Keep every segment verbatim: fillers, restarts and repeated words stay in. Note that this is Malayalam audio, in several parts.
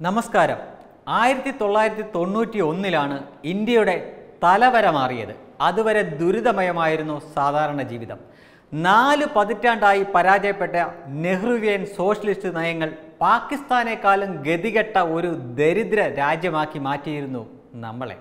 നമസ്കാരം. ആയിരത്തി തൊള്ളായിരത്തി തൊണ്ണൂറ്റി ഒന്നിലാണ് ഇന്ത്യയുടെ തലവര മാറിയത്. അതുവരെ ദുരിതമയമായിരുന്നു സാധാരണ ജീവിതം. നാല് പതിറ്റാണ്ടായി പരാജയപ്പെട്ട നെഹ്റുവിയൻ സോഷ്യലിസ്റ്റ് നയങ്ങൾ പാകിസ്ഥാനേക്കാളും ഗതികെട്ട ഒരു ദരിദ്ര രാജ്യമാക്കി മാറ്റിയിരുന്നു നമ്മളെ.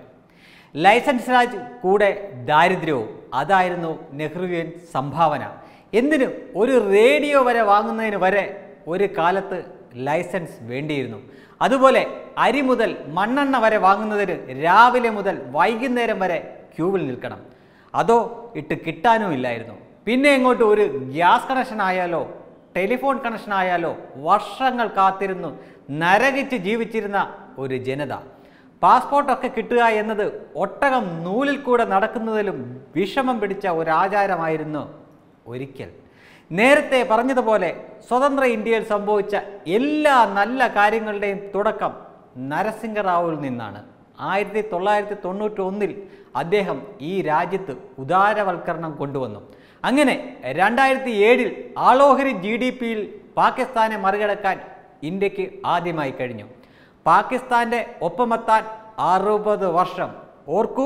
ലൈസൻസ് രാജ് കൂടെ ദാരിദ്ര്യവും അതായിരുന്നു നെഹ്റുവിയൻ സംഭാവന. എന്തിനു ഒരു റേഡിയോ വരെ വാങ്ങുന്നതിന് വരെ ഒരു കാലത്ത് ലൈസൻസ് വേണ്ടിയിരുന്നു. അതുപോലെ അരി മുതൽ മണ്ണെണ്ണ വരെ വാങ്ങുന്നതിന് രാവിലെ മുതൽ വൈകുന്നേരം വരെ ക്യൂവിൽ നിൽക്കണം. അതോ ഇട്ട് കിട്ടാനും ഇല്ലായിരുന്നു. പിന്നെ ഇങ്ങോട്ട് ഒരു ഗ്യാസ് കണക്ഷൻ ആയാലോ ടെലിഫോൺ കണക്ഷൻ ആയാലോ വർഷങ്ങൾ കാത്തിരുന്നു നരകിച്ച് ജീവിച്ചിരുന്ന ഒരു ജനത. പാസ്പോർട്ടൊക്കെ കിട്ടുക എന്നത് ഒട്ടകം നൂലിൽ കൂടെ നടക്കുന്നതിലും വിഷമം പിടിച്ച ഒരാചാരമായിരുന്നു ഒരിക്കൽ. നേരത്തെ പറഞ്ഞതുപോലെ സ്വതന്ത്ര ഇന്ത്യയിൽ സംഭവിച്ച എല്ലാ നല്ല കാര്യങ്ങളുടെയും തുടക്കം നരസിംഹറാവുവിൽ നിന്നാണ്. ആയിരത്തി തൊള്ളായിരത്തി തൊണ്ണൂറ്റി ഒന്നിൽ അദ്ദേഹം ഈ രാജ്യത്ത് ഉദാരവൽക്കരണം കൊണ്ടുവന്നു. അങ്ങനെ രണ്ടായിരത്തി ഏഴിൽ ആളോഹരി ജി ഡി പിയിൽ പാകിസ്ഥാനെ മറികടക്കാൻ ഇന്ത്യക്ക് ആദ്യമായി കഴിഞ്ഞു. പാകിസ്ഥാൻ്റെ ഒപ്പമെത്താൻ അറുപത് വർഷം. ഓർക്കൂ,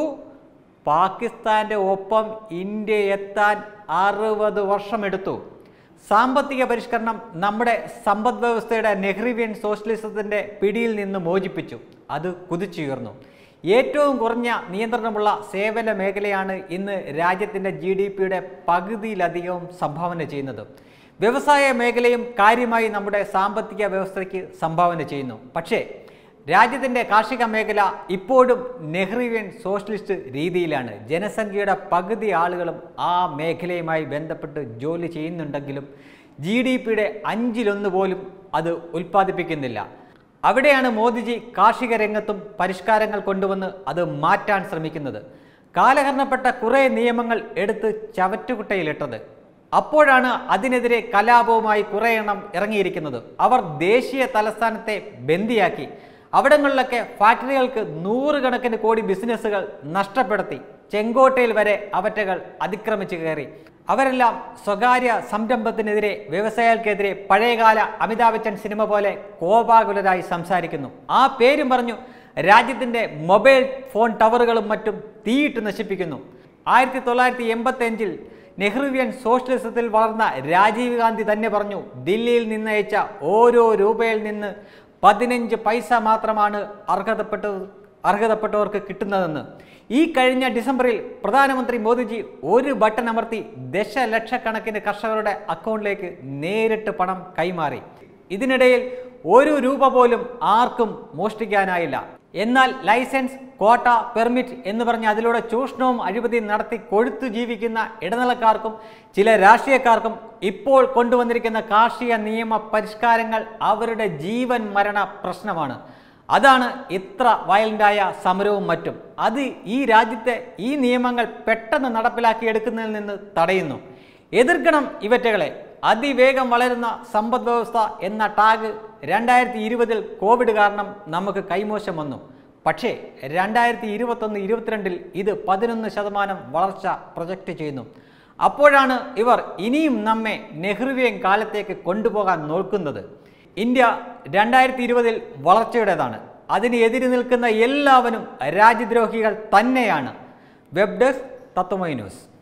പാകിസ്ഥാൻ്റെ ഒപ്പം ഇന്ത്യ എത്താൻ അറുപത് വർഷമെടുത്തു. സാമ്പത്തിക പരിഷ്കരണം നമ്മുടെ സമ്പദ് വ്യവസ്ഥയുടെ നെഹ്റുവിയൻ സോഷ്യലിസത്തിൻ്റെ പിടിയിൽ നിന്ന് മോചിപ്പിച്ചു. അത് കുതിച്ചുയർന്നു. ഏറ്റവും കുറഞ്ഞ നിയന്ത്രണമുള്ള സേവന മേഖലയാണ് ഇന്ന് രാജ്യത്തിൻ്റെ ജി ഡി പിയുടെ പകുതിയിലധികവും സംഭാവന ചെയ്യുന്നത്. വ്യവസായ മേഖലയും കാര്യമായി നമ്മുടെ സാമ്പത്തിക വ്യവസ്ഥയ്ക്ക് സംഭാവന ചെയ്യുന്നു. പക്ഷേ രാജ്യത്തിൻ്റെ കാർഷിക മേഖല ഇപ്പോഴും നെഹ്റുവിയൻ സോഷ്യലിസ്റ്റ് രീതിയിലാണ്. ജനസംഖ്യയുടെ പകുതി ആളുകളും ആ മേഖലയുമായി ബന്ധപ്പെട്ട് ജോലി ചെയ്യുന്നുണ്ടെങ്കിലും ജി ഡി പിയുടെ അഞ്ചിലൊന്ന് പോലും അത് ഉൽപ്പാദിപ്പിക്കുന്നില്ല. അവിടെയാണ് മോദിജി കാർഷിക രംഗത്തും പരിഷ്കാരങ്ങൾ കൊണ്ടുവന്ന് അത് മാറ്റാൻ ശ്രമിക്കുന്നത്. കാലഹരണപ്പെട്ട കുറേ നിയമങ്ങൾ എടുത്ത് ചവറ്റുകുട്ടയിലിട്ടത്. അപ്പോഴാണ് അതിനെതിരെ കലാപവുമായി കുറേ എണ്ണം ഇറങ്ങിയിരിക്കുന്നത്. അവർ ദേശീയ തലസ്ഥാനത്തെ ബന്ദിയാക്കി. അവിടങ്ങളിലൊക്കെ ഫാക്ടറികൾക്ക് നൂറുകണക്കിന് കോടി ബിസിനസ്സുകൾ നഷ്ടപ്പെടുത്തി. ചെങ്കോട്ടയിൽ വരെ അവറ്റകൾ അതിക്രമിച്ചു കയറി. അവരെല്ലാം സ്വകാര്യ സംരംഭത്തിനെതിരെ വ്യവസായികൾക്കെതിരെ പഴയകാല അമിതാഭ് ബച്ചൻ സിനിമ പോലെ കോപാകുലരായി സംസാരിക്കുന്നു. ആ പേരും പറഞ്ഞു രാജ്യത്തിൻ്റെ മൊബൈൽ ഫോൺ ടവറുകളും മറ്റും തീയിട്ട് നശിപ്പിക്കുന്നു. ആയിരത്തി തൊള്ളായിരത്തി എൺപത്തി അഞ്ചിൽ നെഹ്റുവിയൻ സോഷ്യലിസത്തിൽ വളർന്ന രാജീവ് ഗാന്ധി തന്നെ പറഞ്ഞു, ദില്ലിയിൽ നിന്നയച്ച ഓരോ രൂപയിൽ നിന്ന് പതിനഞ്ച് പൈസ മാത്രമാണ് അർഹതപ്പെട്ട അർഹതപ്പെട്ടവർക്ക് കിട്ടുന്നതെന്ന്. ഈ കഴിഞ്ഞ ഡിസംബറിൽ പ്രധാനമന്ത്രി മോദിജി ഒരു ബട്ടൺ അമർത്തി ദശലക്ഷക്കണക്കിന് കർഷകരുടെ അക്കൗണ്ടിലേക്ക് നേരിട്ട് പണം കൈമാറി. ഇതിനിടയിൽ ഒരു രൂപ പോലും ആർക്കും മോഷ്ടിക്കാനായില്ല. എന്നാൽ ലൈസൻസ്, കോട്ട, പെർമിറ്റ് എന്ന് പറഞ്ഞ് അതിലൂടെ ചൂഷണവും അഴിമതിയും നടത്തി കൊഴുത്തു ജീവിക്കുന്ന ഇടനിലക്കാർക്കും ചില രാഷ്ട്രീയക്കാർക്കും ഇപ്പോൾ കൊണ്ടുവന്നിരിക്കുന്ന കാർഷിക നിയമ പരിഷ്കാരങ്ങൾ അവരുടെ ജീവൻ മരണ പ്രശ്നമാണ്. അതാണ് ഇത്ര വയലൻ്റായ സമരവും മറ്റും. അത് ഈ രാജ്യത്തെ ഈ നിയമങ്ങൾ പെട്ടെന്ന് നടപ്പിലാക്കിയെടുക്കുന്നതിൽ നിന്ന് തടയുന്നു. എതിർക്കണം ഇവറ്റകളെ. അതിവേഗം വളരുന്ന സമ്പദ് വ്യവസ്ഥ എന്ന ടാഗ് രണ്ടായിരത്തി ഇരുപതിൽ കോവിഡ് കാരണം നമുക്ക് കൈമോശം വന്നു. പക്ഷേ രണ്ടായിരത്തി ഇരുപത്തൊന്ന് ഇരുപത്തിരണ്ടിൽ ഇത് പതിനൊന്ന് ശതമാനം വളർച്ച പ്രൊജക്റ്റ് ചെയ്യുന്നു. അപ്പോഴാണ് ഇവർ ഇനിയും നമ്മെ നെഹ്റുവിയൻ കാലത്തേക്ക് കൊണ്ടുപോകാൻ നോക്കുന്നത്. ഇന്ത്യ രണ്ടായിരത്തി ഇരുപതിൽ വളർച്ചയുടേതാണ്. അതിന് എതിര് നിൽക്കുന്ന എല്ലാവരും രാജ്യദ്രോഹികൾ തന്നെയാണ്. Web desk Tatwamayi news.